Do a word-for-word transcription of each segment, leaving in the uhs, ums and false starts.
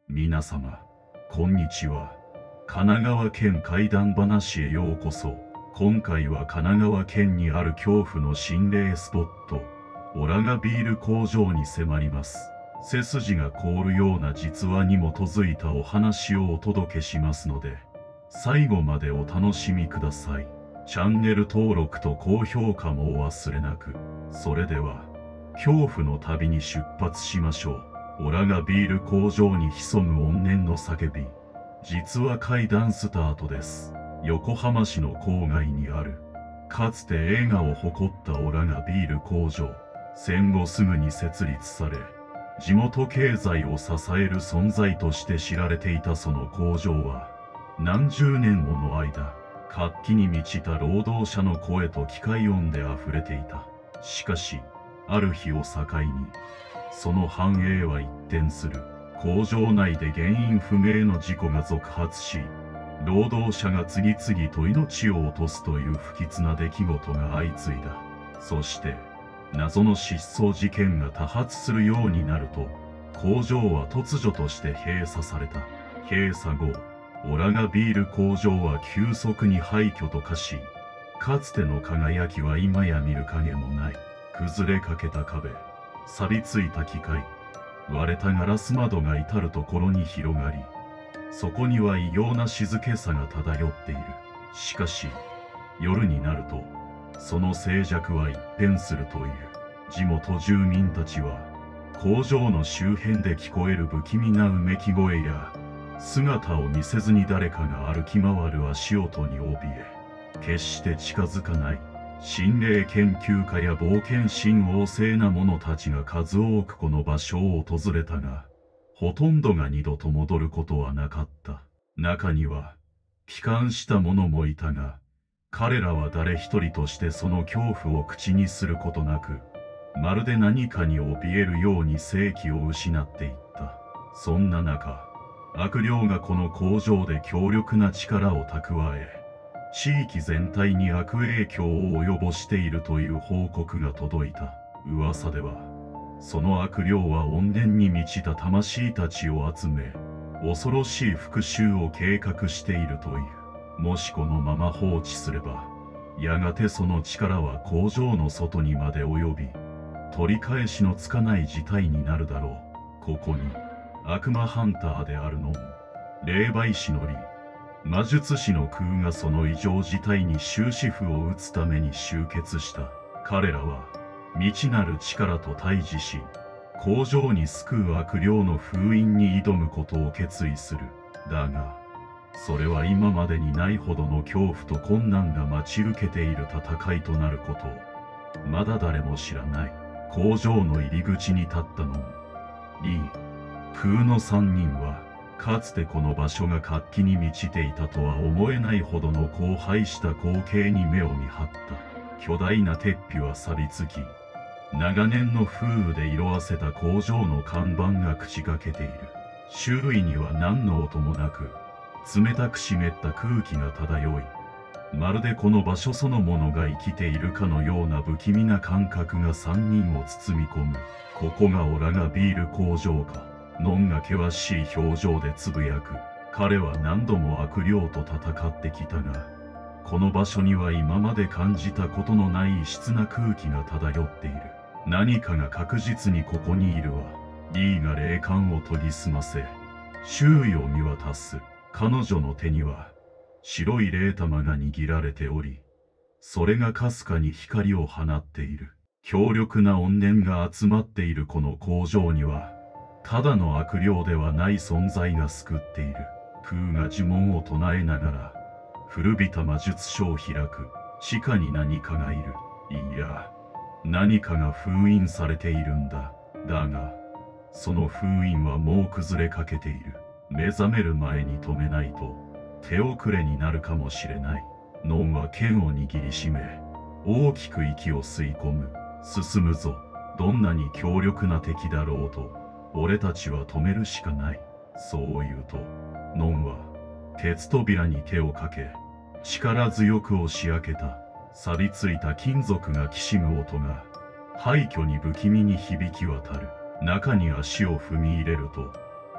皆様、こんにちは。神奈川県怪談話へようこそ。今回は神奈川県にある恐怖の心霊スポット、オラガビール工場に迫ります。背筋が凍るような実話に基づいたお話をお届けしますので、最後までお楽しみください。チャンネル登録と高評価もお忘れなく。それでは、恐怖の旅に出発しましょう。オラガビール工場に潜む怨念の叫び。実は怪談スタートです。横浜市の郊外にある、かつて栄華を誇ったオラガビール工場。戦後すぐに設立され、地元経済を支える存在として知られていたその工場は、何十年もの間、活気に満ちた労働者の声と機械音で溢れていた。しかし、ある日を境に、その繁栄は一転する。工場内で原因不明の事故が続発し、労働者が次々と命を落とすという不吉な出来事が相次いだ。そして、謎の失踪事件が多発するようになると、工場は突如として閉鎖された。閉鎖後、オラガビール工場は急速に廃墟と化し、かつての輝きは今や見る影もない。崩れかけた壁、錆びついた機械、割れたガラス窓が至るところに広がり、そこには異様な静けさが漂っている。しかし、夜になると、その静寂は一変するという。地元住民たちは、工場の周辺で聞こえる不気味なうめき声や、姿を見せずに誰かが歩き回る足音に怯え、決して近づかない。心霊研究家や冒険心旺盛な者たちが数多くこの場所を訪れたが、ほとんどが二度と戻ることはなかった。中には、帰還した者もいたが、彼らは誰一人としてその恐怖を口にすることなく、まるで何かに怯えるように生気を失っていった。そんな中、悪霊がこの工場で強力な力を蓄え、地域全体に悪影響を及ぼしているという報告が届いた。噂では、その悪霊は怨念に満ちた魂たちを集め、恐ろしい復讐を計画しているという。もしこのまま放置すれば、やがてその力は工場の外にまで及び、取り返しのつかない事態になるだろう。ここに、悪魔ハンターであるのも、霊媒師のリ、魔術師の空がその異常事態に終止符を打つために集結した。彼らは、未知なる力と対峙し、工場に救う悪霊の封印に挑むことを決意する。だが、それは今までにないほどの恐怖と困難が待ち受けている戦いとなることを、まだ誰も知らない。工場の入り口に立ったのも、リー、空の三人は、かつてこの場所が活気に満ちていたとは思えないほどの荒廃した光景に目を見張った。巨大な鉄皮は錆びつき、長年の風雨で色あせた工場の看板が口がけている。周囲には何の音もなく、冷たく湿った空気が漂い、まるでこの場所そのものが生きているかのような不気味な感覚が三人を包み込む。ここがオラガビール工場か。ノンが険しい表情でつぶやく。彼は何度も悪霊と戦ってきたが、この場所には今まで感じたことのない異質な空気が漂っている。何かが確実にここにいるわ。リーが霊感を研ぎ澄ませ、周囲を見渡す。彼女の手には、白い霊玉が握られており、それがかすかに光を放っている。強力な怨念が集まっているこの工場には、ただの悪霊ではない存在が救っている。空が呪文を唱えながら、古びた魔術書を開く。地下に何かがいる。いや、何かが封印されているんだ。だが、その封印はもう崩れかけている。目覚める前に止めないと、手遅れになるかもしれない。ノンは剣を握りしめ、大きく息を吸い込む。進むぞ。どんなに強力な敵だろうと、俺たちは止めるしかない。そう言うと、ノンは、鉄扉に手をかけ、力強く押し開けた。錆びついた金属がきしむ音が、廃墟に不気味に響き渡る。中に足を踏み入れると、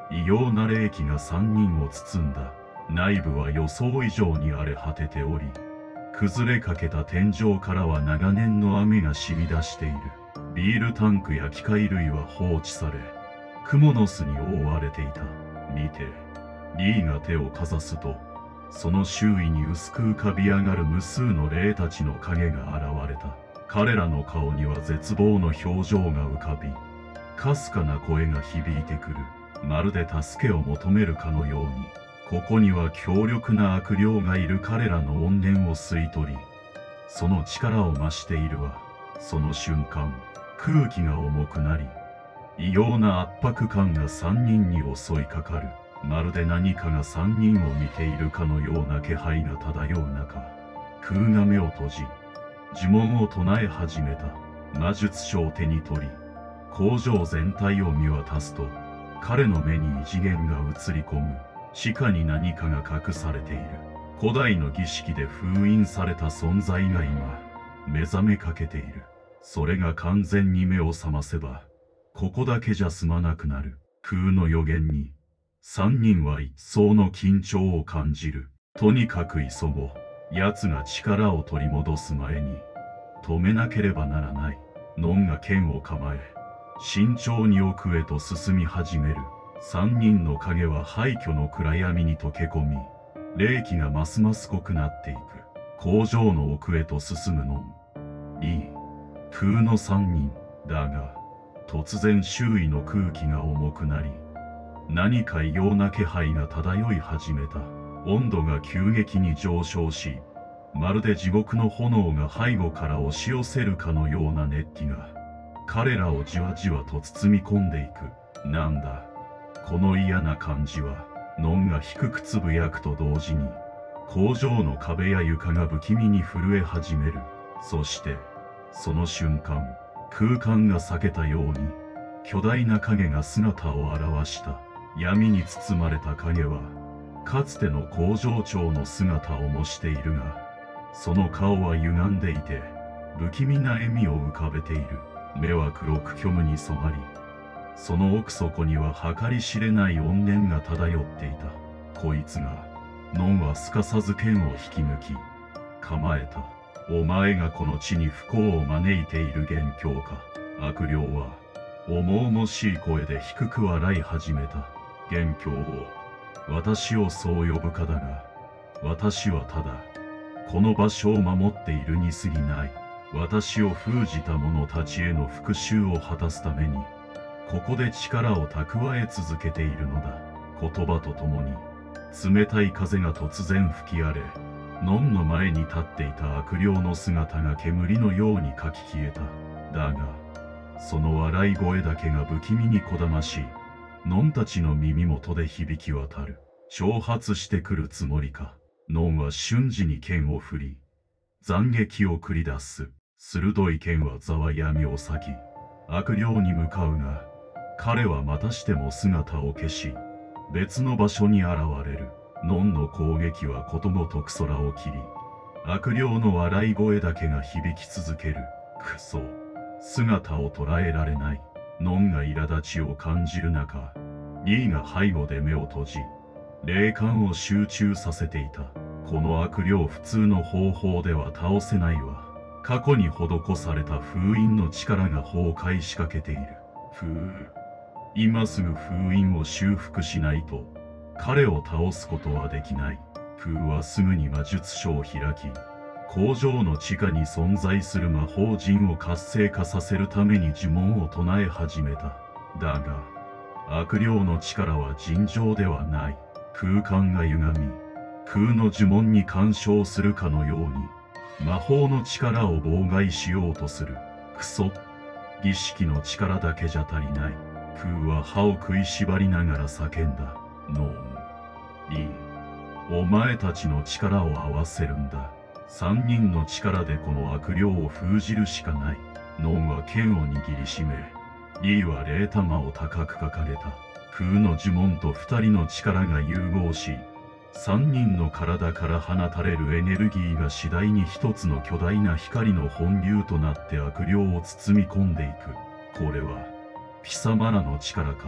異様な霊気が三人を包んだ。内部は予想以上に荒れ果てており、崩れかけた天井からは長年の雨が染み出している。ビールタンクや機械類は放置され、蜘蛛の巣に覆われていた。見て。リーが手をかざすと、その周囲に薄く浮かび上がる無数の霊たちの影が現れた。彼らの顔には絶望の表情が浮かび、かすかな声が響いてくる。まるで助けを求めるかのように。ここには強力な悪霊がいる。彼らの怨念を吸い取り、その力を増しているわ。その瞬間、空気が重くなり、異様な圧迫感が三人に襲いかかる。まるで何かが三人を見ているかのような気配が漂う中、空が目を閉じ、呪文を唱え始めた。魔術書を手に取り、工場全体を見渡すと、彼の目に異次元が映り込む。地下に何かが隠されている。古代の儀式で封印された存在が今、目覚めかけている。それが完全に目を覚ませば、ここだけじゃ済まなくなる。空の予言に、三人は一層の緊張を感じる。とにかく急ごう。奴が力を取り戻す前に、止めなければならない。ノンが剣を構え、慎重に奥へと進み始める。三人の影は廃墟の暗闇に溶け込み、霊気がますます濃くなっていく。工場の奥へと進むノン、リー、空の三人だが、突然周囲の空気が重くなり、何か異様な気配が漂い始めた。温度が急激に上昇し、まるで地獄の炎が背後から押し寄せるかのような熱気が、彼らをじわじわと包み込んでいく。なんだこの嫌な感じは。ノンが低くつぶやくと同時に、工場の壁や床が不気味に震え始める。そして、その瞬間、空間が裂けたように、巨大な影が姿を現した。闇に包まれた影は、かつての工場長の姿を模しているが、その顔は歪んでいて、不気味な笑みを浮かべている。目は黒く虚無に染まり、その奥底には計り知れない怨念が漂っていた。こいつが、ノンはすかさず剣を引き抜き、構えた。お前がこの地に不幸を招いている元凶か。悪霊は、重々しい声で低く笑い始めた。元凶を、私をそう呼ぶかだが、私はただ、この場所を守っているに過ぎない。私を封じた者たちへの復讐を果たすために、ここで力を蓄え続けているのだ。言葉とともに、冷たい風が突然吹き荒れ、ノンの前に立っていた悪霊の姿が煙のようにかき消えた。だが、その笑い声だけが不気味にこだまし、ノンたちの耳元で響き渡る。挑発してくるつもりか。ノンは瞬時に剣を振り、斬撃を繰り出す。鋭い剣はざわ闇を裂き、悪霊に向かうが、彼はまたしても姿を消し、別の場所に現れる。ノンの攻撃はことごとく空を切り、悪霊の笑い声だけが響き続ける。くそ。姿を捉えられない。ノンが苛立ちを感じる中、リーが背後で目を閉じ、霊感を集中させていた。この悪霊普通の方法では倒せないわ。過去に施された封印の力が崩壊しかけている。ふう。今すぐ封印を修復しないと、彼を倒すことはできない。フーはすぐに魔術書を開き、工場の地下に存在する魔法陣を活性化させるために呪文を唱え始めた。だが、悪霊の力は尋常ではない。空間が歪み、空の呪文に干渉するかのように、魔法の力を妨害しようとする。クソ。儀式の力だけじゃ足りない。フーは歯を食いしばりながら叫んだ。ノン、リー、お前たちの力を合わせるんだ。三人の力でこの悪霊を封じるしかない。ノンは剣を握りしめ、リーは霊玉を高く掲げた。空の呪文と二人の力が融合し、三人の体から放たれるエネルギーが次第に一つの巨大な光の本流となって悪霊を包み込んでいく。これは、貴様らの力か。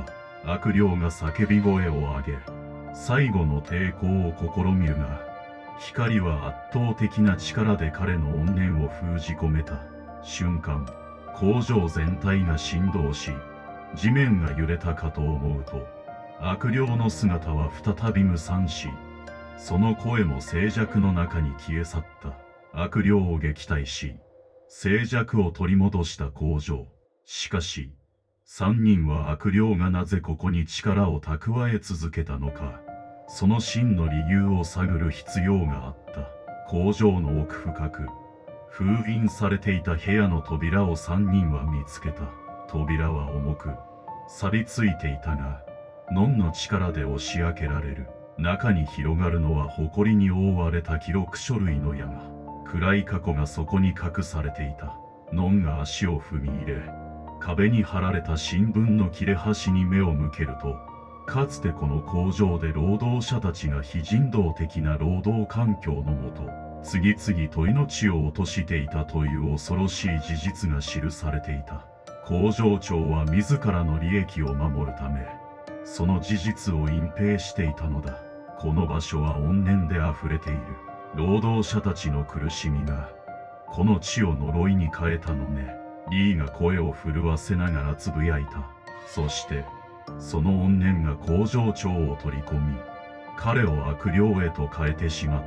悪霊が叫び声を上げ、最後の抵抗を試みるが、光は圧倒的な力で彼の怨念を封じ込めた瞬間、工場全体が振動し、地面が揺れたかと思うと、悪霊の姿は再び無惨し、その声も静寂の中に消え去った。悪霊を撃退し、静寂を取り戻した工場。しかし、三人は悪霊がなぜここに力を蓄え続けたのか、その真の理由を探る必要があった。工場の奥深く、封印されていた部屋の扉を三人は見つけた。扉は重く、錆びついていたが、ノンの力で押し開けられる。中に広がるのは埃に覆われた記録書類の山。暗い過去がそこに隠されていた。ノンが足を踏み入れ、壁に貼られた新聞の切れ端に目を向けると、かつてこの工場で労働者たちが非人道的な労働環境のもと、次々と命を落としていたという恐ろしい事実が記されていた。工場長は自らの利益を守るため、その事実を隠蔽していたのだ。この場所は怨念で溢れている。労働者たちの苦しみが、この地を呪いに変えたのね。リーが声を震わせながらつぶやいた。そして、その怨念が工場長を取り込み、彼を悪霊へと変えてしまった。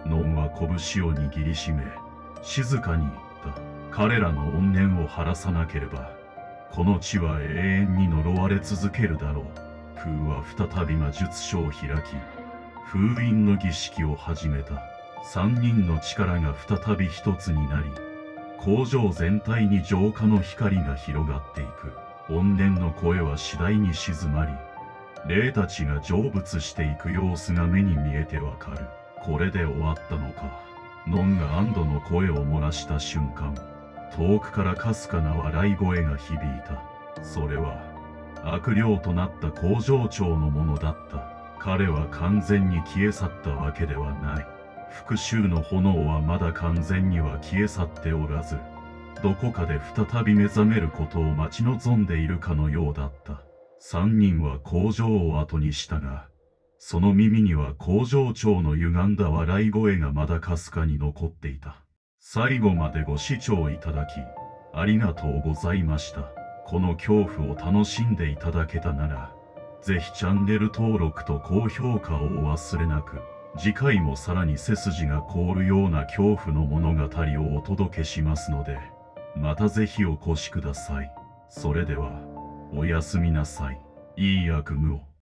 ノンは拳を握りしめ、静かに言った。彼らの怨念を晴らさなければ、この地は永遠に呪われ続けるだろう。プーは再び魔術書を開き、封印の儀式を始めた。三人の力が再び一つになり、工場全体に浄化の光が広がっていく。怨念の声は次第に静まり、霊たちが成仏していく様子が目に見えてわかる。これで終わったのか。ノンが安堵の声を漏らした瞬間、遠くからかすかな笑い声が響いた。それは、悪霊となった工場長のものだった。彼は完全に消え去ったわけではない。復讐の炎はまだ完全には消え去っておらず、どこかで再び目覚めることを待ち望んでいるかのようだった。三人は工場を後にしたが、その耳には工場長の歪んだ笑い声がまだかすかに残っていた。最後までご視聴いただき、ありがとうございました。この恐怖を楽しんでいただけたなら、ぜひチャンネル登録と高評価をお忘れなく。次回もさらに背筋が凍るような恐怖の物語をお届けしますので、またぜひお越しください。それでは、おやすみなさい。いい悪夢を。